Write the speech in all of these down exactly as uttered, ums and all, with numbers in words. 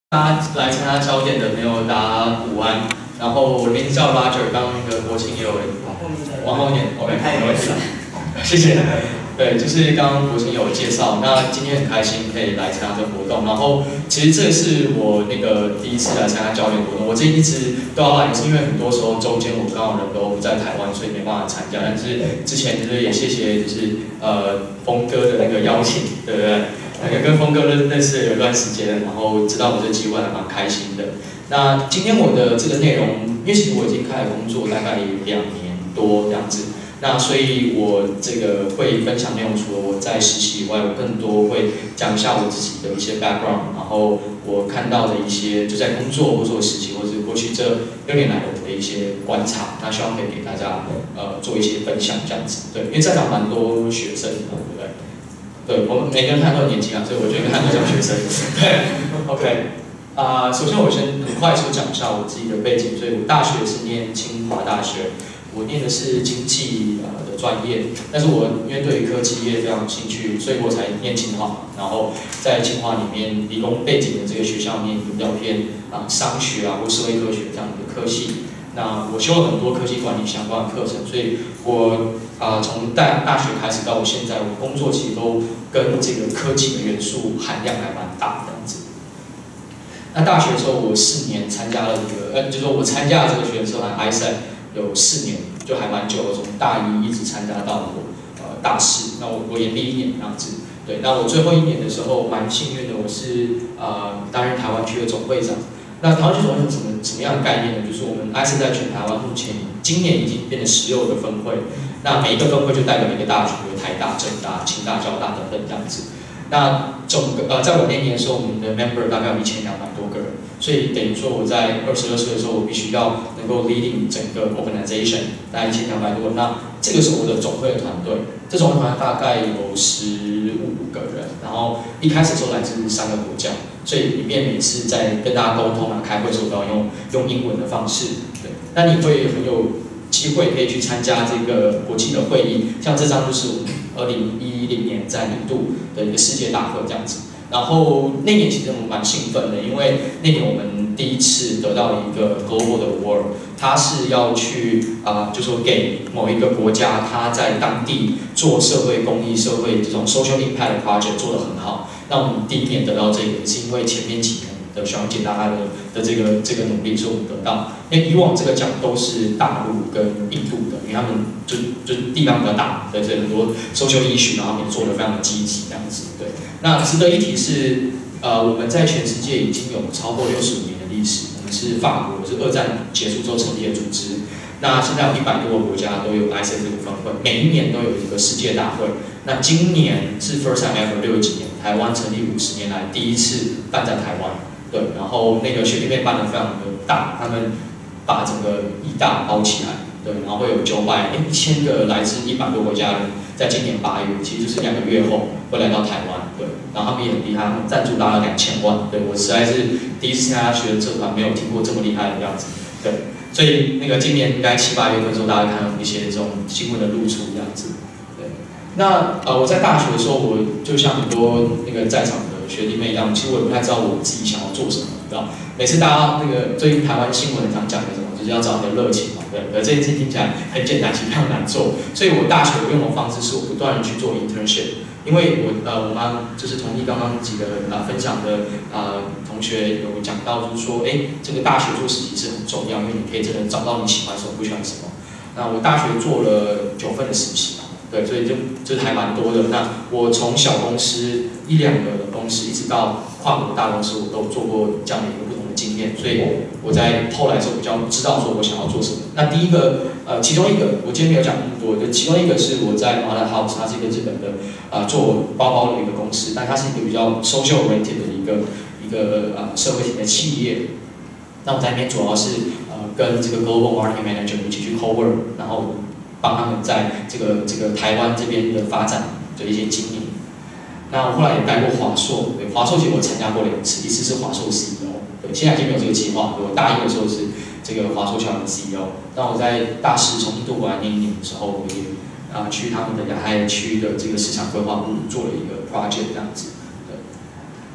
大家来参加焦点的朋友，大家午安。然后我的名字叫 Roger， 刚刚那个国庆也有往后面 ，OK， 没问题，谢谢。对，就是刚刚国庆有介绍，那今天很开心可以来参加这个活动。然后其实这是我那个第一次来参加焦点活动，我这一直都要来，是因为很多时候中间我刚好人都不在台湾，所以没办法参加。但是之前就是也谢谢就是呃峰哥的那个邀请，对不对？那个跟峰哥认认识有一段时间，然后知道我这个机会还蛮开心的。那今天我的这个内容，因为其实我已经开始工作大概两年多这样子，那所以我这个会分享内容，除了我在实习以外，我更多会讲一下我自己的一些 background， 然后我看到的一些就在工作或者我实习，或者过去这六年来我的一些观察，那希望可以给大家呃做一些分享这样子。对，因为在场蛮多学生的，对不对？对，我们每个人看都很年轻啊，所以我觉得看都像学生。对 ，OK， 啊、呃，首先我先很快速讲一下我自己的背景，所以我大学是念清华大学，我念的是经济呃的专业，但是我因为对于科技业非常有兴趣，所以我才念清华。然后在清华里面理工背景的这个学校里面，比较偏啊、呃、商学啊或社会科学这样的科系。那我修了很多科技管理相关的课程，所以我啊从大大学开始到我现在，我工作其实都跟这个科技的元素含量还蛮大这样子。那大学的时候，我四年参加了一个，呃，就是说我参加了这个学生社团 I S E T 有四年，就还蛮久了，从大一一直参加到我呃大四。那我我研毕一年这样子。对，那我最后一年的时候蛮幸运的，我是呃担任台湾区的总会长。那台湾区总会是什么什么样的概念呢？就是我们 I S E T 在全台湾目前今年已经变成十六个分会，那每一个分会就代表一个大学，有台大、政大、清大、交大等等这样子。那总个呃，在我那年的时候，我们的 member 大概有一千两百多个人，所以等于说我在二十二岁的时候，我必须要能够 leading 整个 organization， 大概一千两百多人。那这个是我的总会的团队，这总会团大概有十五个人，然后一开始的时候来自三个国家。所以里面每次在跟大家沟通啊、开会的时候都要用用英文的方式，对。那你会很有机会可以去参加这个国际的会议，像这张就是我们二零一零年在印度的一个世界大会这样子。然后那年其实我们蛮兴奋的，因为那年我们第一次得到一个 global 的 award， 它是要去啊、呃，就说给某一个国家，它在当地做社会公益、社会这种 social impact project 做得很好。那我们第一年得到这个，是因为前面几年的学长姐大家的的这个这个努力，所以我们得到。因为以往这个奖都是大陆跟印度的，因为他们就就地方比较大，对，所以很多 social issue， 然后他们做得非常的积极这样子，对。那值得一提是，呃，我们在全世界已经有超过六十五年的历史，我们是法国，是二战结束之后成立的组织。那现在有一百多个国家都有 I S E T 这个分会，每一年都有一个世界大会。那今年是 first time ever 六十几年，台湾成立五十年来第一次办在台湾，对。然后那个学弟妹办得非常的大，他们把整个义大包起来，对。然后会有九百、一千个来自一百多国家人，在今年八月，其实就是两个月后会来到台湾，对。然后他们也很厉害，他们赞助达了两千万，对。我实在是第一次参加学生社团，没有听过这么厉害的样子，对。所以那个今年应该七八月份的时候，大家看到一些这种新闻的露出这样子，对。那呃我在大学的时候，我就像很多那个在场的学弟妹一样，其实我也不太知道我自己想要做什么，知道？每次大家那个最近台湾新闻很常讲的什么，就是要找你的热情嘛，对。而这件事听起来很简单，其实非常难做。所以我大学用的方式是我不断的去做 internship， 因为我呃我们就是同意刚刚几个呃分享的呃同学有讲到，就是说，哎，这个大学做实习是很重要，因为你可以真的找到你喜欢什么，不喜欢什么。那我大学做了九份的实习嘛，对，所以就就是还蛮多的。那我从小公司一两个公司，一直到跨国大公司，我都做过这样的一个不同的经验，所以我在后来的时候比较知道说我想要做什么。那第一个，呃，其中一个我今天没有讲那么多，就其中一个是我在 Mother House， 它是一个日本的啊、呃、做包包的一个公司，但它是一个比较 social oriented 的一个一个啊、呃、社会型的企业。那我在那边主要是呃跟这个 global marketing manager 一起去 cover， 然后帮他们在这个这个台湾这边的发展的一些经营。那我后来也待过华硕，对，华硕其实我参加过两次，一次是华硕 C E O， 对，现在已经没有这个计划。我大一的时候是这个华硕小的 C E O， 那我在大四从印度回来那一年的时候，我也啊、呃、去他们的亚太区的这个市场规划部做了一个 project 这样子，对。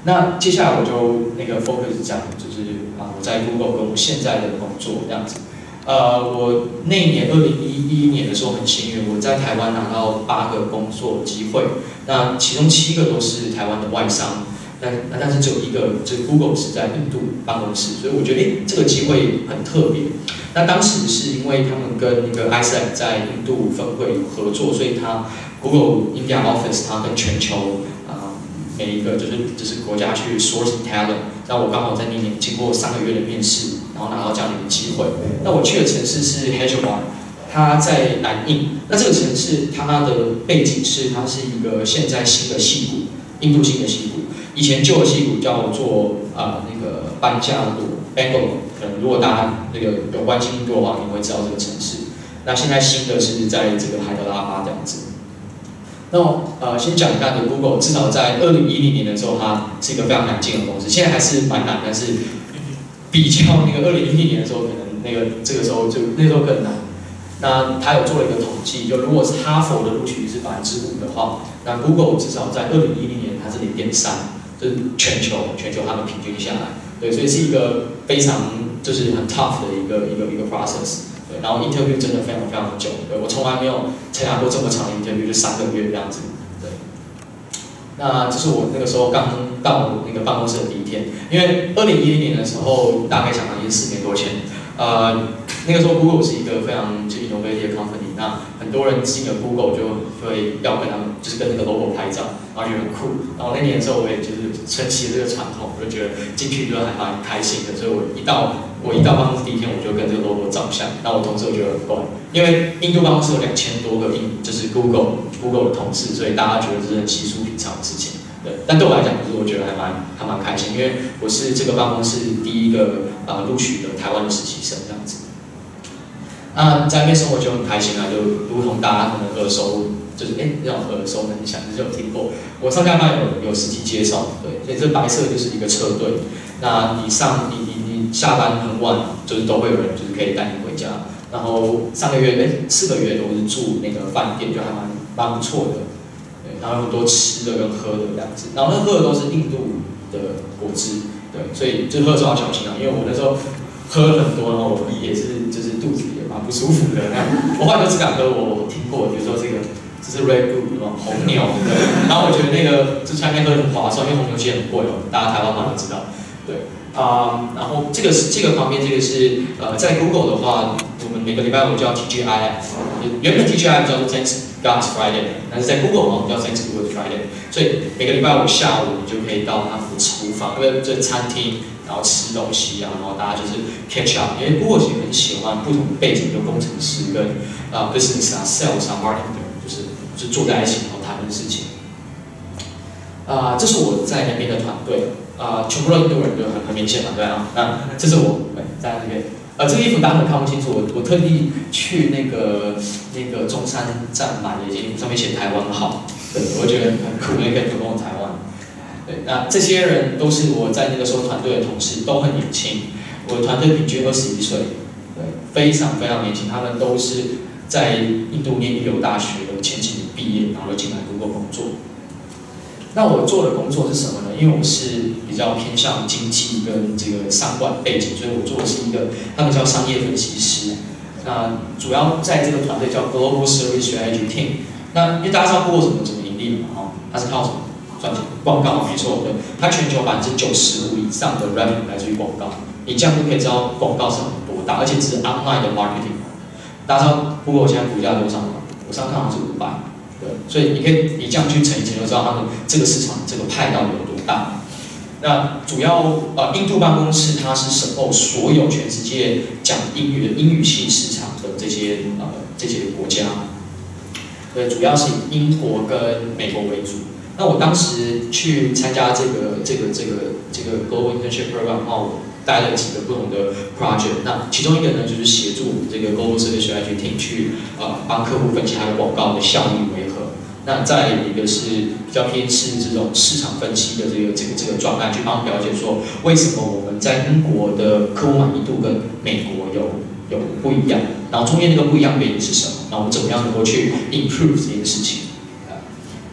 那接下来我就那个 focus 讲，就是啊我在 Google 跟我现在的工作这样子。呃，我那一年二零一一年的时候很幸运，我在台湾拿到八个工作机会，那其中七个都是台湾的外商，但那但是只有一个，就是 Google 是在印度办公室，所以我觉得诶这个机会很特别。那当时是因为他们跟那个 I S A C 在印度分会有合作，所以他 Google India Office 它跟全球啊、呃、每一个就是就是国家去 source talent， 那我刚好在那年经过三个月的面试。然后拿到这样的一个机会，那我去的城市是 Hyderabad， 它在南印。那这个城市它的背景是，它是一个现在新的矽谷，印度新的矽谷。以前旧的矽谷叫做啊、呃、那个班加罗 Bangalore， 可能如果大家那个有关心印度的话，你会知道这个城市。那现在新的是在这个海德拉巴这样子。那呃，先讲一下的 Google， 至少在二零一零年的时候，它是一个非常难进的公司，现在还是蛮难，但是。比较那个二零一零年的时候，可能那个这个时候就那时候更难。那他有做了一个统计，就如果是哈佛的录取率是百分之五的话，那 Google 至少在二零一零年它是零点三，就是全球全球他们平均下来，对，所以是一个非常就是很 tough 的一个一个一个 process， 对，然后 interview 真的非常非常久，对我从来没有参加过这么长的 interview， 就三个月这样子，对。那这是我那个时候刚到那个办公室的第一天，因为二零一零年的时候，大概想想已经四年多前，呃，那个时候 Google 是一个非常就 innovative company， 那很多人进了 Google 就会要跟他们就是跟那个 logo 拍照，然后觉得很酷。然后那年的时候我也就是承袭这个传统，我就觉得进去就还蛮开心的，所以我一到我一到办公室第一天，我就跟这个 logo 照相。那我同事我觉得很怪，因为印度办公室有两千多个印就是 Google Google 的同事，所以大家觉得这是很稀疏平常的事情。对，但对我来讲，就是我觉得还蛮还蛮开心，因为我是这个办公室第一个呃录取的台湾的实习生这样子。那在那边生活就很开心啊，就如同大家可能耳熟，就是哎那种耳熟能详，就是有听过。我上下班有有司机接送，对，所以这白色就是一个车队。那你上你你你下班很晚，就是都会有人就是可以带你回家。然后上个月哎四个月都是住那个饭店，就还蛮蛮不错的。然后有很多吃的跟喝的这样子，然后那喝的都是印度的果汁，对，所以就喝的时候要小心啊，因为我那时候喝了很多，然后我也是就是肚子也蛮不舒服的那样。我后来就只敢喝我听过，比如说这个这是 Red Bull 红牛，对，然后我觉得那个这下面喝很划算，因为红牛其实很贵哦，大家台湾嘛都知道，对。啊、嗯，然后这个是这个旁边这个是呃，在 Google 的话，我们每个礼拜五叫 T G I F， 原本 T G I F 叫做 Thanks God's Friday， 但是在 Google 我们叫 Thanks Google Friday， 所以每个礼拜五下午你就可以到他们的厨房，因为这餐厅，然后吃东西啊，然后大家就是 catch up， 因为 Google 其实很喜欢不同背景的工程师跟啊、呃、business 啊 sales 啊 marketing， 就是就坐在一起然后谈论事情。啊、呃，这是我在那边的团队。啊、呃，全部都印度人就很很明显嘛，对啊。那这是我在那边，呃，这个衣服大家可能看不清楚，我我特地去那个那个中山站买了一件衣服，上面写台湾好，对，我觉得很酷，也可以跟我台湾。对，那这些人都是我在那个时候团队的同事，都很年轻，我的团队平均二十一岁，对，非常非常年轻，他们都是在印度念一流大学的前几年毕业，然后就进来 Google 工作。那我做的工作是什么呢？因为我是比较偏向经济跟这个商管背景，所以我做的是一个他们叫商业分析师。那主要在这个团队叫 Global Service Strategy Team。那因为大家知道 Google 怎么怎么盈利嘛，哦，它是靠什么赚钱？广告，没错，对，它全球百分之九十五以上的 revenue 来自于广告。你这样就可以知道广告是很多大，而且只是 online 的 marketing。大家知道 Google 现在股价多少吗？我上看好像是五百。对，所以你可以你这样去乘一乘，就知道他们这个市场这个派到底有多大。那主要呃，印度办公室它是审后所有全世界讲英语的英语系市场的这些呃这些国家。对，主要是以英国跟美国为主。那我当时去参加这个这个这个这个 Global Internship Program 的话，我带了几个不同的 project。那其中一个呢，就是协助我们这个 Global Service Strategy Team 去呃帮客户分析它的广告的效益为何。那再一个是比较偏是这种市场分析的这个这个这个专案，去帮我们了解说为什么我们在英国的客户满意度跟美国有有不一样，然后中间那个不一样原因是什么？那我们怎么样能够去 improve 这件事情？对，然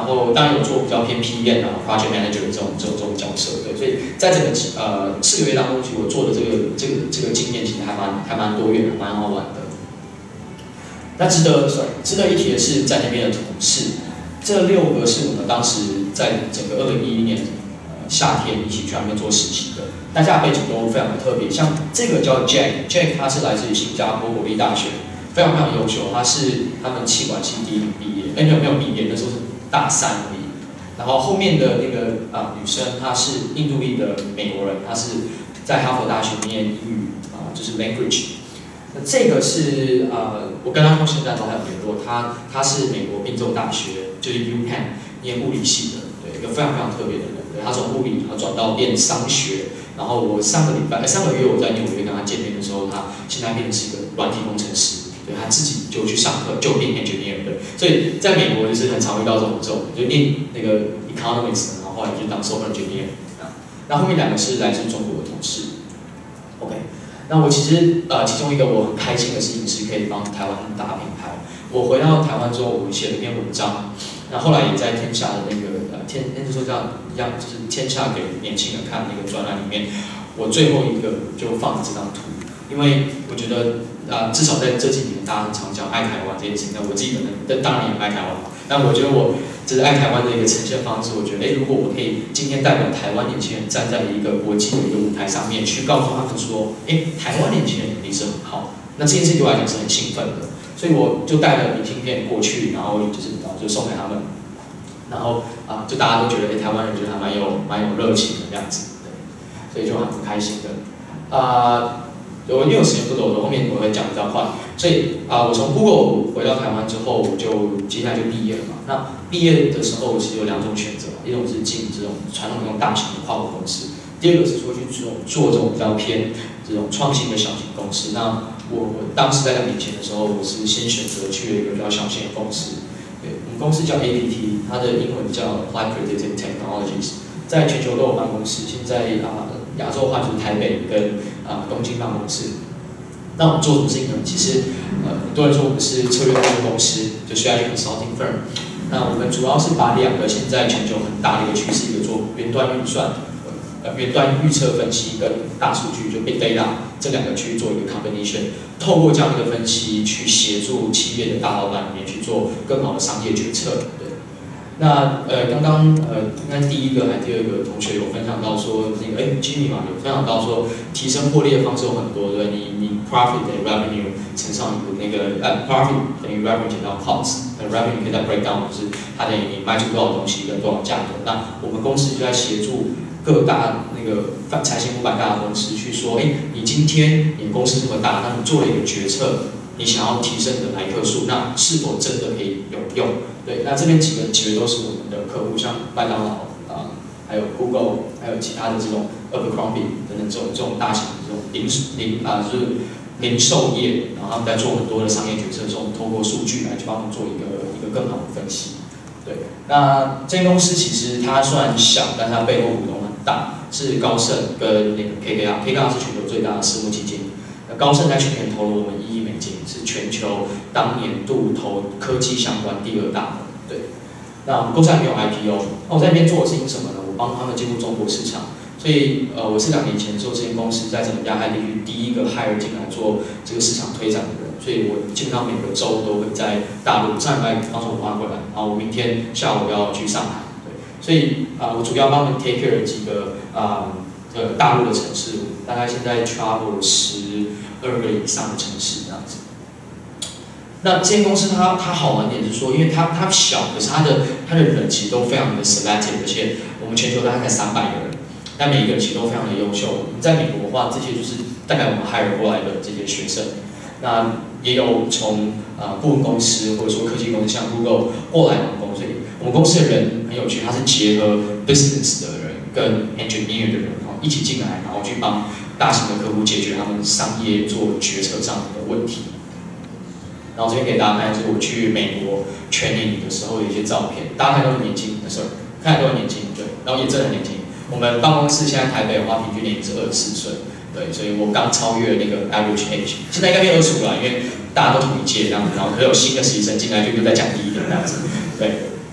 然后当然有做比较偏 P M 啊 Project Manager 这种这种这种角色，对，所以在整个呃四个月当中，其实我做的这个这个这个经验其实还蛮还蛮多元的，蛮好玩的。那值得值得一提的是，在那边的同事，这六个是我们当时在整个二零一一年呃夏天一起去那边做实习的，大家的背景都非常的特别。像这个叫 Jack，Jack 他是来自于新加坡国立大学，非常非常优秀，他是他们气管系第一名毕业，哎没有没有毕业，那时候是大三而已。然后后面的那个啊、呃、女生，她是印度裔的美国人，她是在哈佛大学念英语啊、呃，就是 language。那这个是呃，我跟他到现在都还有联络，他他是美国宾州大学，就是 UPenn 念物理系的，对，一个非常非常特别的人。对，他从物理然后转到变商学，然后我上个礼拜、上个月我在纽约跟他见面的时候，他现在变成是一个软体工程师。对，他自己就去上课，就变 engineer 的，所以在美国就是很常遇到这种这种，就念那个 economics， 然后后来就当 software engineer 啊。那后面两个是来自中国的同事 ，OK。那我其实呃，其中一个我很开心的事情是可以帮台湾打品牌。我回到台湾之后，我写了一篇文章，那后来也在天下的那个呃天，那时候叫一样，就是天下给年轻人看那个专栏里面，我最后一个就放了这张图，因为我觉得。啊、呃，至少在这几年，大家很常讲爱台湾这件事情。那我自己本人，当然也爱台湾嘛。但我觉得我这是爱台湾的一个呈现方式。我觉得，哎，如果我可以今天代表台湾年轻人站在一个国际的一个舞台上面，去告诉他们说，哎，台湾年轻人能力是很好，那这件事情对我来讲是很兴奋的。所以我就带了明信片过去，然后就是然后就送给他们，然后啊、呃，就大家都觉得，哎，台湾人觉得还蛮有蛮有热情的这样子，对，所以就很开心的，啊、呃。我因为有时间不多，我后面我会讲比较快，所以啊、呃，我从 Google 回到台湾之后，我就接下来就毕业了嘛。那毕业的时候，我其实有两种选择，一种是进这种传统那种大型的跨国公司，第二个是说去做做这种比较偏这种创新的小型公司。那我我当时在两年前的时候，我是先选择去了一个比较小型的公司，对，我们公司叫 A D T， 它的英文叫 Applied Predictive Technologies， 在全球都有办公室，现在啊。呃亚洲的话就是台北跟啊、呃、东京办公室。那我们做什么事情呢？其实呃很多人说我们是策略顾问公司，就 strategy consulting firm。那我们主要是把两个现在全球很大的一个趋势，一个做云端运算，呃云端预测分析跟大数据就 big data 这两个去做一个 combination， 透过这样一个分析去协助企业的大老板里面去做更好的商业决策。对。那呃，刚刚呃，应该第一个还第二个同学有分享到说，那个哎 ，Jimmy 嘛有分享到说，提升获利的方式有很多，对，你你 profit 等于 revenue 乘上你的那个呃 profit 等于 revenue 减到 cost， 那 revenue 可以再 break down， 就是它等于你卖出多少东西跟多少价格。那我们公司就在协助各大那个财前五百大的公司去说，哎，你今天你公司这么大，那你做了一个决策。你想要提升你的来客数，那是否真的可以有用？对，那这边几个其实都是我们的客户，像麦当劳啊、呃，还有 Google， 还有其他的这种 Abercrombie 等等这种这种大型的这种零零啊、呃，就是零售业，然后他们在做很多的商业决策的时候，我们透过数据来去帮他们做一个一个更好的分析。对，那这间公司其实它虽然小，但它背后股东很大，是高盛跟那个 K K R，K K R 是全球最大的私募基金。高盛在去年投了我们一亿美金，是全球当年度投科技相关第二大的。对，那我们公司还没有 I P O。那我在那边做的事情是什么呢？我帮他们进入中国市场。所以呃，我是两年前做这间公司在整个亚太地区第一个 hire 进来做这个市场推展的人。所以我基本上每个周都会在大陆。上礼拜刚从武汉回来，然后我明天下午要去上海。对，所以啊、呃，我主要帮他们 take care 几个啊。呃呃，大陆的城市，大概现在 travel 十二个以上的城市这样子。那这间公司它它好玩点是说，因为它它小，可是它的它的人其实都非常的 selective， 而且我们全球大概才三百个人，但每一个人其实都非常的优秀。在美国的话，这些就是大概我们 hire 过来的这些学生。那也有从呃顾问公司或者说科技公司，像 Google 过来我们公司里，我们公司的人很有趣，它是结合 business 的人跟 engineer 的人。一起进来，然后去帮大型的客户解决他们商业做决策上的问题。然后这边给大家看，就是我去美国 training 的时候的一些照片，大家看都是年轻的时候，看都很年轻，对，然后也真的很年轻。我们办公室现在台北的话，平均年龄是二十四岁，对，所以我刚超越那个 average age， 现在应该变二十五了，因为大家都同一届这样子，然后会有新的实习生进来，就又再降低一点这样子，对。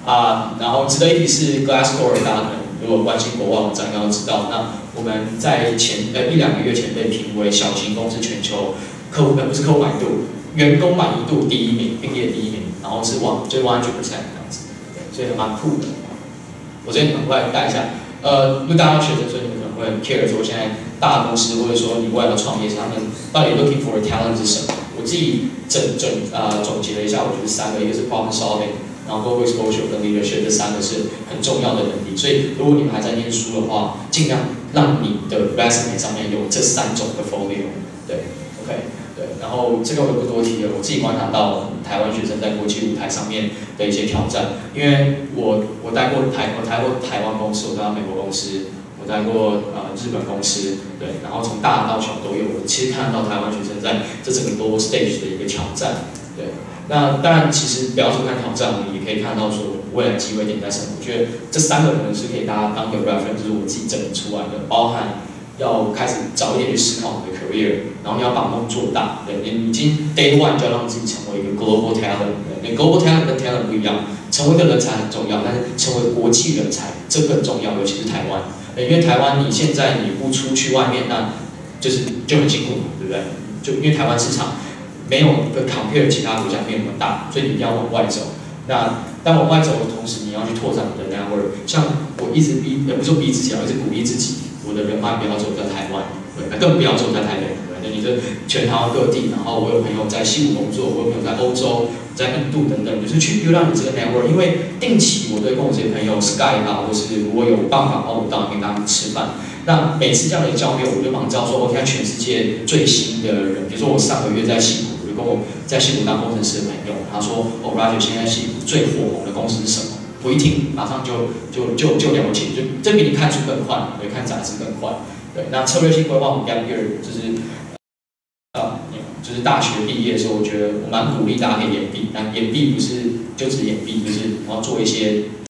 啊，然后值得一提是 Glassdoor， 大家可能如果关心国外网站，应该都知道，那我们在前呃一两个月前被评为小型公司全球客户呃不是客户满意度，员工满意度第一名，并列第一名，然后是往就是 one hundred percent 这样子，对，所以还蛮酷的。我这边很快带一下，呃，因为大家要学生，所以你们可能会很 care 说现在大公司或者说你未来的创业者，他们到底 looking for talent 是什么？我自己整整呃总结了一下，我觉得三个，一个是 problem solving。然后 global exposure 跟 leadership 这三个是很重要的能力，所以如果你们还在念书的话，尽量让你的 resume 上面有这三种 portfolio。对 ，OK， 对，然后这个我就不多提了。我自己观察到台湾学生在国际舞台上面的一些挑战，因为我我待过台我待过台湾公司，我待过美国公司，我待过呃日本公司，对，然后从大到小都有。我其实看到台湾学生在这整个 global stage 的一个挑战，对。那当然，其实不要说看挑战，我们也可以看到说未来机会点在什么。我觉得这三个可能是可以大家当个 reference， 就是我自己整理出来的，包含要开始早一点去思考你的 career， 然后你要把梦做大。对，你已经 day one 就要让自己成为一个 global talent。对， global talent 跟 talent 不一样，成为一个人才很重要，但是成为国际人才这更重要，尤其是台湾。因为台湾你现在你不出去外面，那就是就很辛苦，对不对？就因为台湾市场。没有跟 compare 其他国家没有那么大，所以你一定要往外走。那但往外走的同时，你要去拓展你的 network。像我一直逼，也不是说逼自己，而是鼓励自己，我的人脉不要走在台湾，对，更不要走在台北，对，你这全台湾各地。然后我有朋友在西武工作，我有朋友在欧洲，在印度等等，就是去流量你这个 network。因为定期我对跟我这些朋友 Skype 啊，或是如果有办法，我到跟他们吃饭。那每次这样的交流，我就马上知道说，我看全世界最新的人，比如说我上个月在西谷，我就跟我在西谷当工程师的朋友，他说，哦 ，Roger 现在西谷最火红的公司是什么？我一听，马上就就就就了解，就这比你看书更快，对，看杂志更快。对，那策略性规划，我们 gap year 就是呃，就是大学毕业的时候，我觉得我蛮鼓励大家可以延毕，但延毕不是就只延毕，就是你要做一些